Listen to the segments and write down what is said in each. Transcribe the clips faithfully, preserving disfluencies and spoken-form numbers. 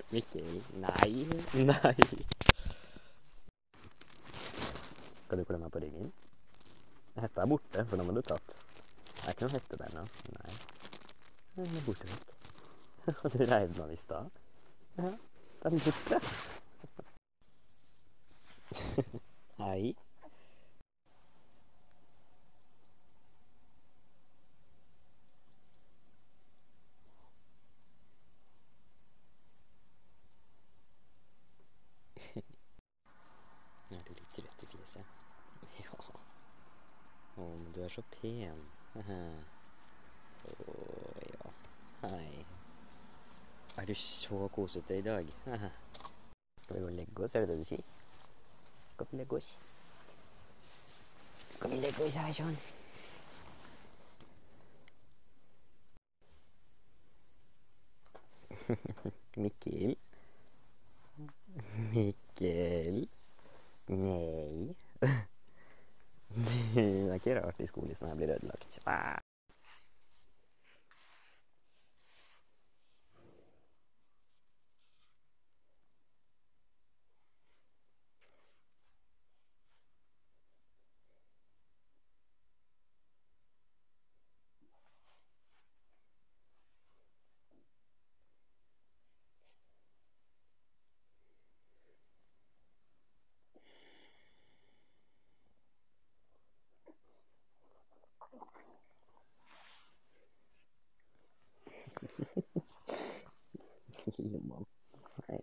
Mikkel, nei, nei. Skal du klemme på ryggen? Hetta er borte, for nå må du tatt. Det er ikke noe hette der nå. Nei. Den er borte vekk. Og du reiv den av i stad. Ja, den er borte. Hei. Er du litt rødt i fjeset? Ja. Å, men du er så pen. Å, ja. Hei. Er du så kosete i dag? Skal vi gå og legge oss, er det det du sier? Skal vi legge oss? Skal vi legge oss her sånn? Mikkel? Mikkel? Nei. Det er ikke rart de skolissene her blir ødelagt. Lille mann. Hei.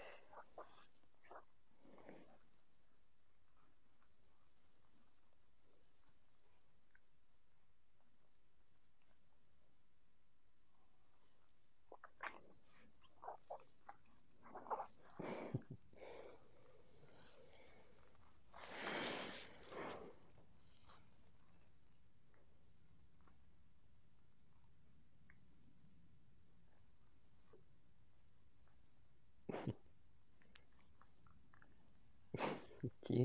Mikkel.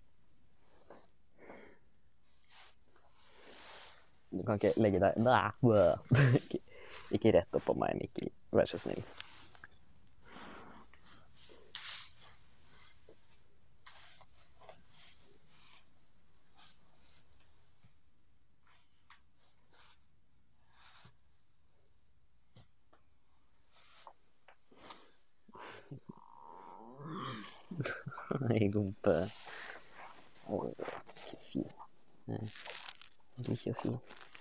Du kan ikke legge deg... Ikke, ikke rett opp på meg, Mikkel. Vær så snill. Hei, gumpe. Åh, så fin. Du er så fin.